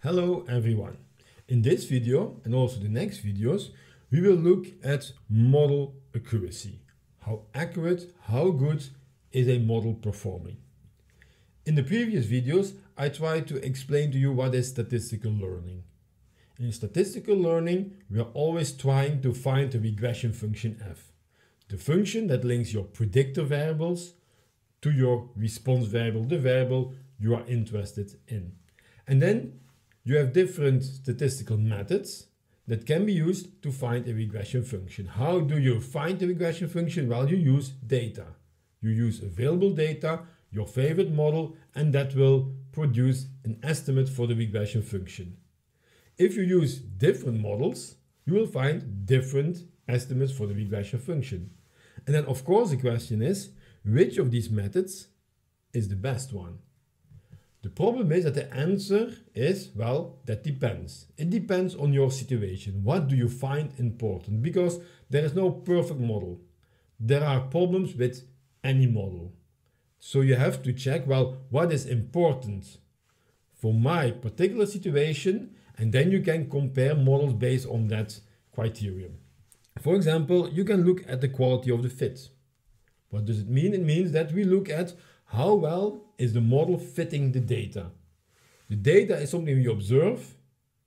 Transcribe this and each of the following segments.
Hello everyone. In this video and also the next videos, we will look at model accuracy. How accurate, how good is a model performing? In the previous videos, I tried to explain to you what is statistical learning. In statistical learning, we are always trying to find the regression function f, the function that links your predictor variables to your response variable, the variable you are interested in. And then you have different statistical methods that can be used to find a regression function. How do you find the regression function? Well, you use data. You use available data, your favorite model, and that will produce an estimate for the regression function. If you use different models, you will find different estimates for the regression function. And then of course the question is, which of these methods is the best one? The problem is that the answer is, well, that depends. It depends on your situation. What do you find important? Because there is no perfect model. There are problems with any model. So you have to check, well, what is important for my particular situation, and then you can compare models based on that criterion. For example, you can look at the quality of the fit. What does it mean? It means that we look at how well is the model fitting the data. The data is something we observe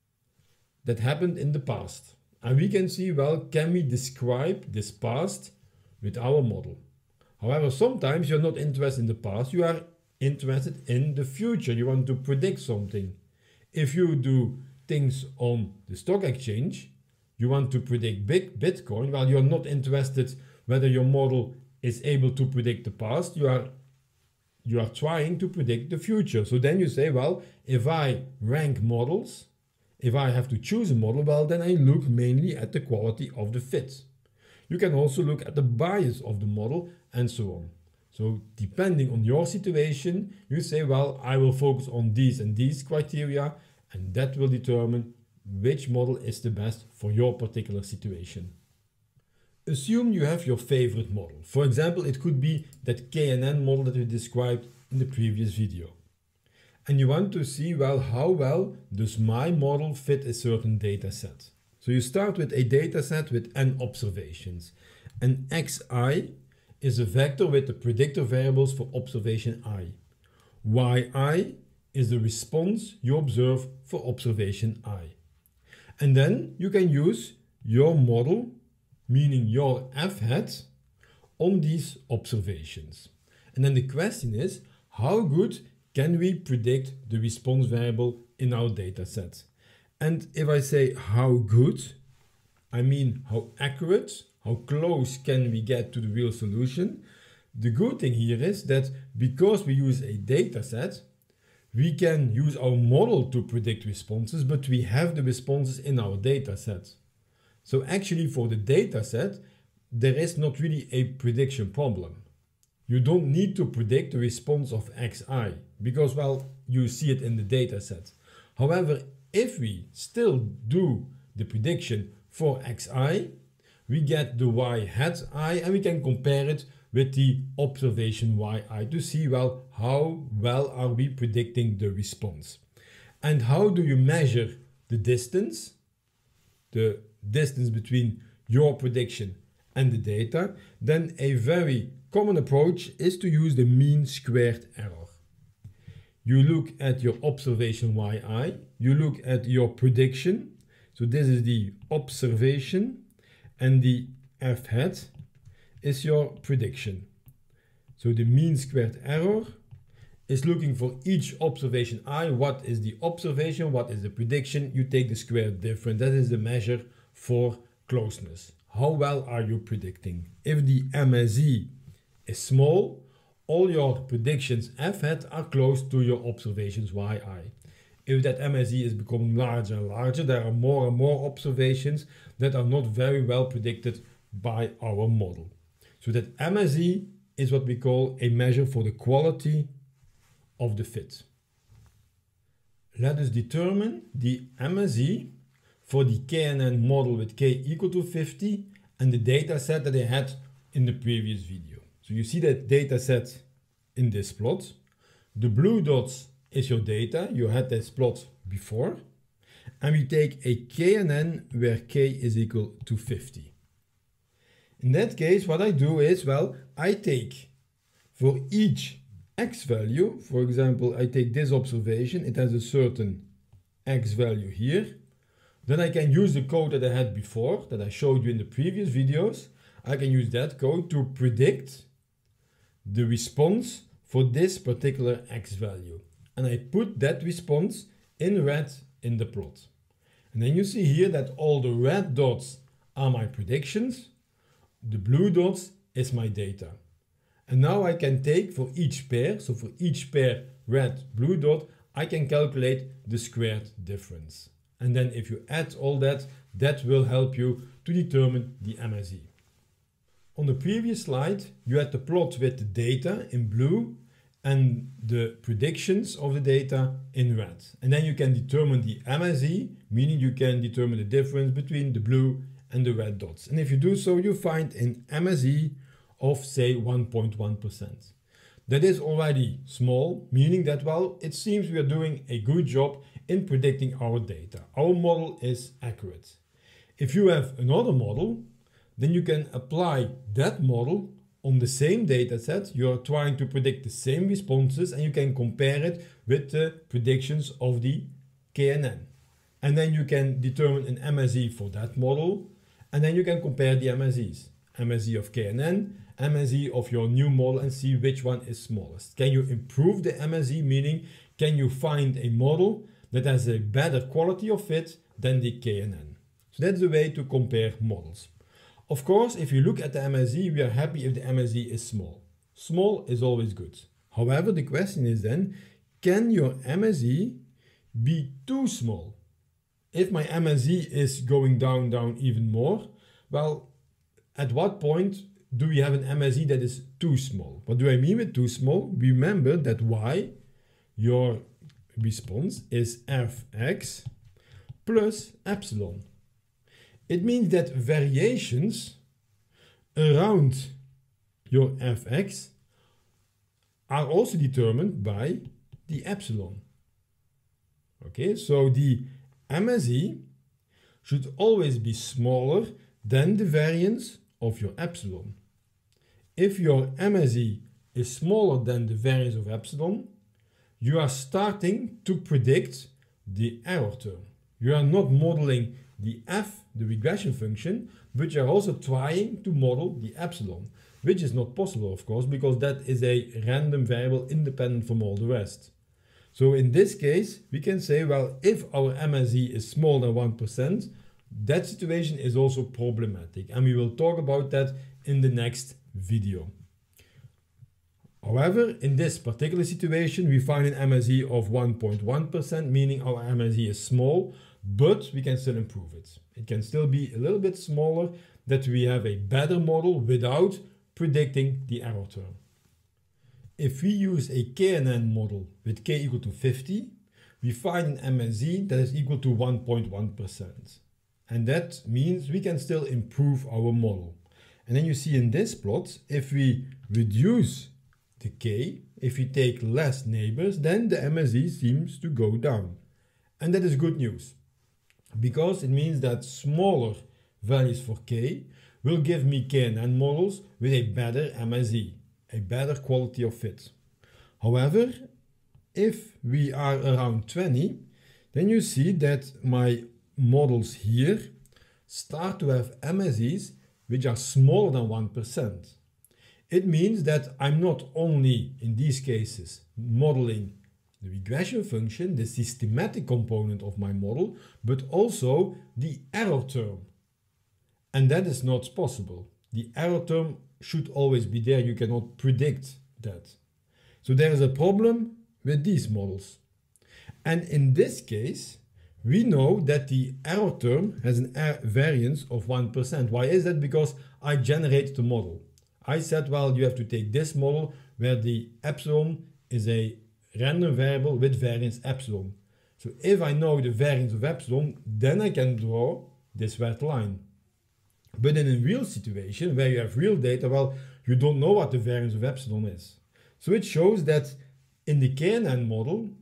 that happened in the past. And we can see, well, can we describe this past with our model? However, sometimes you're not interested in the past, you are interested in the future. You want to predict something. If you do things on the stock exchange, you want to predict Bitcoin, well, you're not interested whether your model is able to predict the past. You are trying to predict the future. So then you say, well, if I rank models, if I have to choose a model, well, then I look mainly at the quality of the fit. You can also look at the bias of the model and so on. So depending on your situation, you say, well, I will focus on these and these criteria, and that will determine which model is the best for your particular situation. Assume you have your favorite model. For example, it could be that KNN model that we described in the previous video. And you want to see, well, how well does my model fit a certain data set? So you start with a data set with n observations. And xi is a vector with the predictor variables for observation I. yi is the response you observe for observation I. And then you can use your model, meaning your f hat, on these observations. And then the question is, how good can we predict the response variable in our data set? And if I say how good, I mean how accurate, how close can we get to the real solution? The good thing here is that because we use a data set, we can use our model to predict responses, but we have the responses in our data set. So actually for the data set, there is not really a prediction problem. You don't need to predict the response of xi because, well, you see it in the data set. However, if we still do the prediction for xi, we get the y hat I and we can compare it with the observation yi to see, well, how well are we predicting the response. And how do you measure the distance? The distance between your prediction and the data? Then a very common approach is to use the mean squared error. You look at your observation yi, you look at your prediction. So this is the observation and the f hat is your prediction. So the mean squared error is looking for each observation I. What is the observation? What is the prediction? You take the square difference. That is the measure for closeness. How well are you predicting? If the MSE is small, all your predictions f hat are close to your observations yi. If that MSE is becoming larger and larger, there are more and more observations that are not very well predicted by our model. So that MSE is what we call a measure for the quality of the fit. Let us determine the MSE for the KNN model with k equal to 50 and the data set that I had in the previous video. So you see that data set in this plot. The blue dots is your data. You had this plot before. And we take a KNN where K is equal to 50. In that case, what I do is, well, I take for each X value, for example, I take this observation, it has a certain X value here. Then I can use the code that I had before, that I showed you in the previous videos. I can use that code to predict the response for this particular X value. And I put that response in red in the plot. And then you see here that all the red dots are my predictions. The blue dots is my data. And now I can take for each pair, so for each pair red, blue dot, I can calculate the squared difference. And then if you add all that, that will help you to determine the MSE. On the previous slide, you had the plot with the data in blue and the predictions of the data in red. And then you can determine the MSE, meaning you can determine the difference between the blue and the red dots. And if you do so, you find an MSE of say 1.1%. That is already small, meaning that, well, it seems we are doing a good job in predicting our data. Our model is accurate. If you have another model, then you can apply that model on the same data set. You are trying to predict the same responses and you can compare it with the predictions of the KNN. And then you can determine an MSE for that model. And then you can compare the MSEs. MSE of KNN, MSE of your new model, and see which one is smallest. Can you improve the MSE, meaning can you find a model that has a better quality of fit than the KNN? So that's the way to compare models. Of course, if you look at the MSE, we are happy if the MSE is small. Small is always good. However, the question is then, can your MSE be too small? If my MSE is going down even more, well, at what point do we have an MSE that is too small? What do I mean with too small? Remember that Y, your response, is fx plus epsilon. It means that variations around your fx are also determined by the epsilon. Okay, so the MSE should always be smaller than the variance of your epsilon. If your MSE is smaller than the variance of epsilon, you are starting to predict the error term. You are not modeling the f, the regression function, but you are also trying to model the epsilon, which is not possible, of course, because that is a random variable independent from all the rest. So in this case, we can say, well, if our MSE is smaller than 1%, that situation is also problematic. And we will talk about that in the next video. However, in this particular situation, we find an MSE of 1.1%, meaning our MSE is small, but we can still improve it. It can still be a little bit smaller, that we have a better model without predicting the error term. If we use a KNN model with k equal to 50, we find an MSE that is equal to 1.1%. And that means we can still improve our model. And then you see in this plot, if we reduce the k, if we take less neighbors, then the MSE seems to go down. And that is good news, because it means that smaller values for k will give me KNN models with a better MSE, a better quality of fit. However, if we are around 20, then you see that my models here start to have MSEs which are smaller than 1%. It means that I'm not only in these cases modeling the regression function, the systematic component of my model, but also the error term. And that is not possible. The error term should always be there. You cannot predict that. So there is a problem with these models. And in this case, we know that the error term has a variance of 1%. Why is that? Because I generated the model. I said, well, you have to take this model where the epsilon is a random variable with variance epsilon. So if I know the variance of epsilon, then I can draw this red line. But in a real situation where you have real data, well, you don't know what the variance of epsilon is. So it shows that in the KNN model,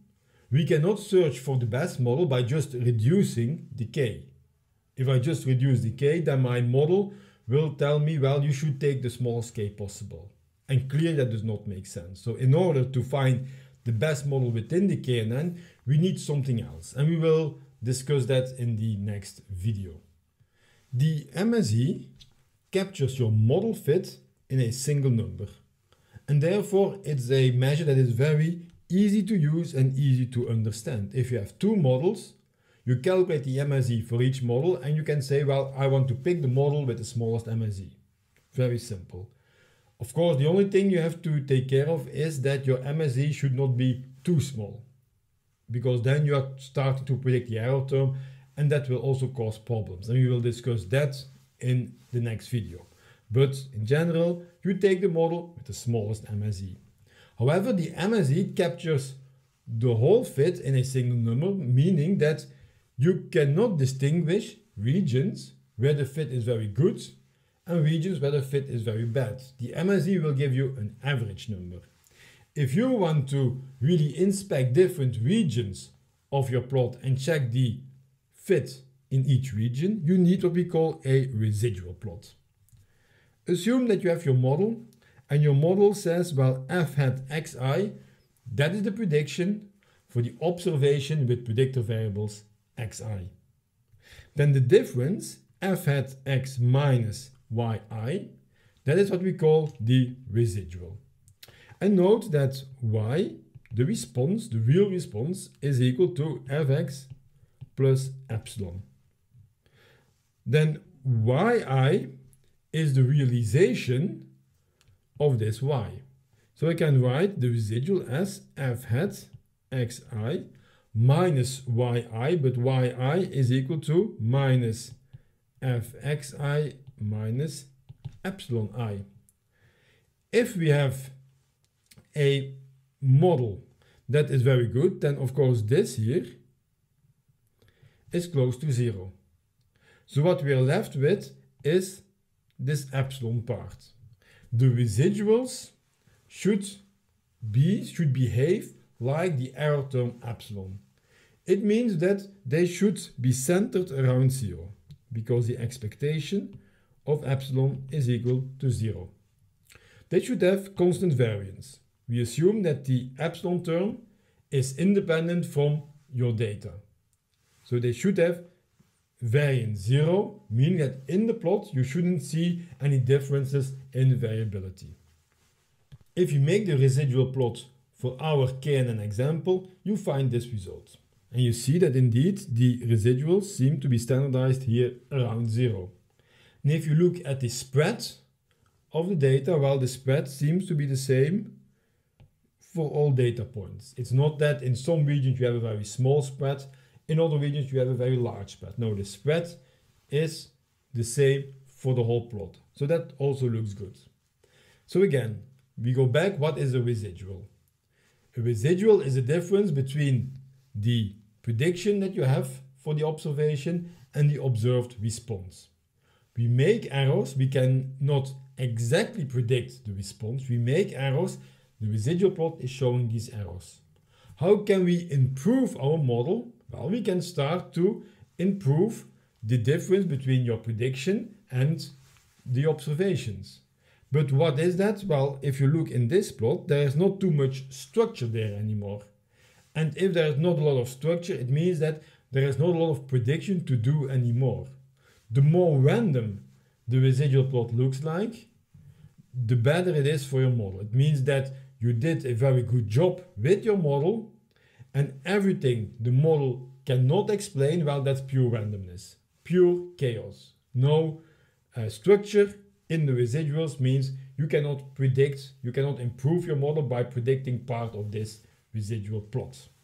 We cannot search for the best model by just reducing decay. If I just reduce decay, then my model will tell me, well, you should take the smallest k possible. And clearly that does not make sense. So in order to find the best model within the KNN, we need something else. And we will discuss that in the next video. The MSE captures your model fit in a single number. And therefore it's a measure that is very easy to use and easy to understand. If you have two models, you calculate the MSE for each model and you can say, well, I want to pick the model with the smallest MSE. Very simple. Of course, the only thing you have to take care of is that your MSE should not be too small, because then you are starting to predict the error term and that will also cause problems. And we will discuss that in the next video. But in general, you take the model with the smallest MSE. However, the MSE captures the whole fit in a single number, meaning that you cannot distinguish regions where the fit is very good and regions where the fit is very bad. The MSE will give you an average number. If you want to really inspect different regions of your plot and check the fit in each region, you need what we call a residual plot. Assume that you have your model and your model says, well, f hat xi, that is the prediction for the observation with predictor variables xi. Then the difference, f hat x minus yi, that is what we call the residual. And note that y, the response, the real response, is equal to fx plus epsilon. Then yi is the realization of this y. So I can write the residual as f hat xi minus yi, but yi is equal to minus fxi minus epsilon I. If we have a model that is very good, then of course this here is close to 0. So what we are left with is this epsilon part. The residuals should behave like the error term epsilon. It means that they should be centered around 0, because the expectation of epsilon is equal to 0. They should have constant variance. We assume that the epsilon term is independent from your data. So they should have variance 0, meaning that in the plot you shouldn't see any differences in the variability. If you make the residual plot for our KNN example, you find this result. And you see that indeed the residuals seem to be standardized here around 0. And if you look at the spread of the data, well, the spread seems to be the same for all data points. It's not that in some regions you have a very small spread, in other regions you have a very large spread. No, the spread is the same for the whole plot. So that also looks good. So again, we go back, what is a residual? A residual is the difference between the prediction that you have for the observation and the observed response. We make errors, we cannot exactly predict the response, we make errors, the residual plot is showing these errors. How can we improve our model? Well, we can start to improve the difference between your prediction and the observations. But what is that? Well, if you look in this plot, there is not too much structure there anymore. And if there is not a lot of structure, it means that there is not a lot of prediction to do anymore. The more random the residual plot looks like, the better it is for your model. It means that you did a very good job with your model, and everything the model cannot explain, well, that's pure randomness, pure chaos. No structure in the residuals means you cannot predict, you cannot improve your model by predicting part of this residual plot.